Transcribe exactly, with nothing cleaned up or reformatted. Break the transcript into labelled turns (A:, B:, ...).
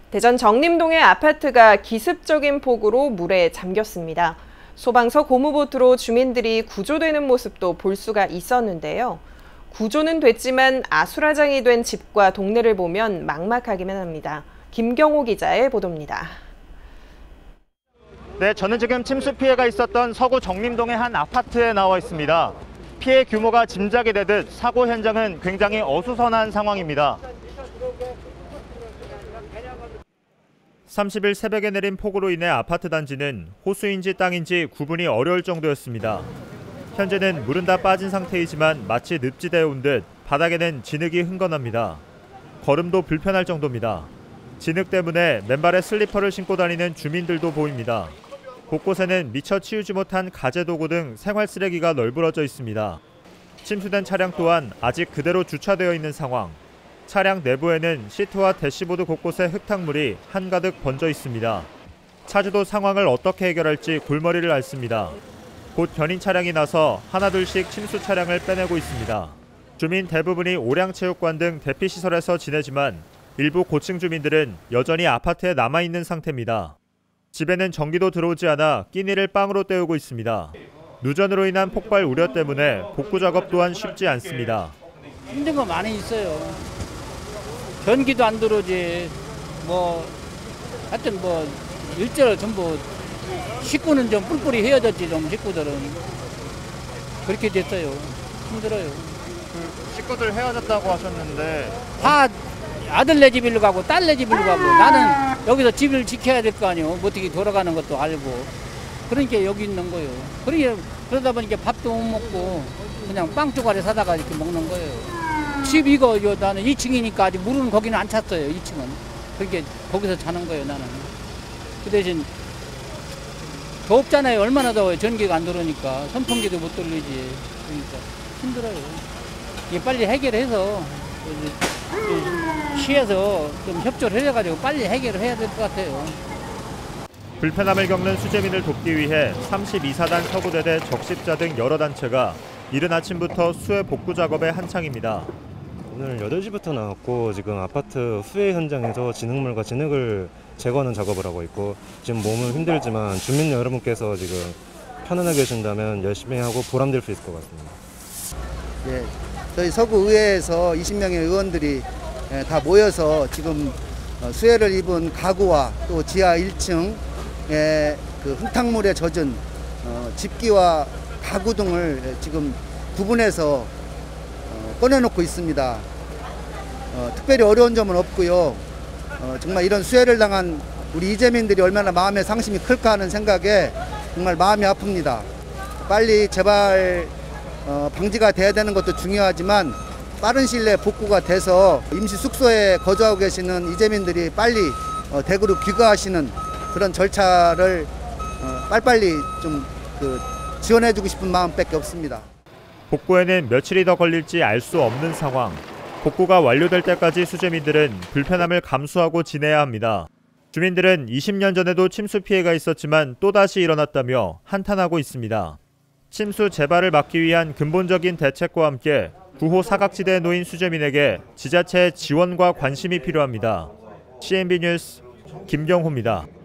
A: 대전 정림동의 아파트가 기습적인 폭우로 물에 잠겼습니다. 소방서 고무보트로 주민들이 구조되는 모습도 볼 수가 있었는데요. 구조는 됐지만 아수라장이 된 집과 동네를 보면 막막하기만 합니다. 김경호 기자의 보도입니다.
B: 네, 저는 지금 침수 피해가 있었던 서구 정림동의 한 아파트에 나와 있습니다. 피해 규모가 짐작이 되듯 사고 현장은 굉장히 어수선한 상황입니다. 삼십 일 새벽에 내린 폭우로 인해 아파트 단지는 호수인지 땅인지 구분이 어려울 정도였습니다. 현재는 물은 다 빠진 상태이지만 마치 늪지대에 온 듯 바닥에는 진흙이 흥건합니다. 걸음도 불편할 정도입니다. 진흙 때문에 맨발에 슬리퍼를 신고 다니는 주민들도 보입니다. 곳곳에는 미처 치우지 못한 가재도구 등 생활 쓰레기가 널브러져 있습니다. 침수된 차량 또한 아직 그대로 주차되어 있는 상황. 차량 내부에는 시트와 대시보드 곳곳에 흙탕물이 한가득 번져 있습니다. 차주도 상황을 어떻게 해결할지 골머리를 앓습니다. 곧 견인 차량이 나서 하나둘씩 침수 차량을 빼내고 있습니다. 주민 대부분이 오량체육관 등 대피시설에서 지내지만 일부 고층 주민들은 여전히 아파트에 남아있는 상태입니다. 집에는 전기도 들어오지 않아 끼니를 빵으로 때우고 있습니다. 누전으로 인한 폭발 우려 때문에 복구 작업 또한 쉽지 않습니다.
C: 힘든 거 많이 있어요. 전기도 안 들어오지, 뭐, 하여튼 뭐, 일제로 전부, 식구는 좀 뿔뿔이 헤어졌지, 좀, 식구들은. 그렇게 됐어요. 힘들어요.
B: 그 식구들 헤어졌다고 하셨는데.
C: 다 아들네 집으로 가고, 딸네 집으로 가고, 나는 여기서 집을 지켜야 될 거 아니에요. 어떻게 돌아가는 것도 알고. 그러니까 여기 있는 거예요. 그러니까, 그러다 보니까 밥도 못 먹고, 그냥 빵 조각을 사다가 이렇게 먹는 거예요. 집 이거 요 나는 이 층이니까 아직 물은 거기는 안 찼어요. 이 층은. 그러니까 거기서 자는 거예요. 나는. 그 대신 덥잖아요. 얼마나 더워요. 전기가 안 들어오니까 선풍기도 못 돌리지. 그러니까 힘들어요. 이게 빨리 해결해서 시에서 좀 협조를 해가지고 빨리 해결을 해야 될 것 같아요.
B: 불편함을 겪는 수재민을 돕기 위해 삼십이 사단 서구대대 적십자 등 여러 단체가 이른 아침부터 수해 복구 작업에 한창입니다.
D: 오늘 여덟 시부터 나왔고 지금 아파트 수해 현장에서 진흙물과 진흙을 제거하는 작업을 하고 있고 지금 몸은 힘들지만 주민 여러분께서 지금 편안하게 계신다면 열심히 하고 보람될 수 있을 것 같습니다.
E: 예, 저희 서구의회에서 이십 명의 의원들이 다 모여서 지금 수해를 입은 가구와 또 지하 일 층의 그 흙탕물에 젖은 집기와 가구 등을 지금 구분해서 꺼내놓고 있습니다. 어, 특별히 어려운 점은 없고요. 어, 정말 이런 수해를 당한 우리 이재민들이 얼마나 마음의 상심이 클까 하는 생각에 정말 마음이 아픕니다. 빨리 제발 어, 방지가 돼야 되는 것도 중요하지만 빠른 시일 내에 복구가 돼서 임시 숙소에 거주하고 계시는 이재민들이 빨리 어, 대구로 귀가하시는 그런 절차를 어, 빨리빨리 좀 그 지원해주고 싶은 마음밖에 없습니다.
B: 복구에는 며칠이 더 걸릴지 알 수 없는 상황. 복구가 완료될 때까지 수재민들은 불편함을 감수하고 지내야 합니다. 주민들은 이십 년 전에도 침수 피해가 있었지만 또다시 일어났다며 한탄하고 있습니다. 침수 재발을 막기 위한 근본적인 대책과 함께 구호 사각지대에 놓인 수재민에게 지자체의 지원과 관심이 필요합니다. 씨엔비 뉴스 김경호입니다.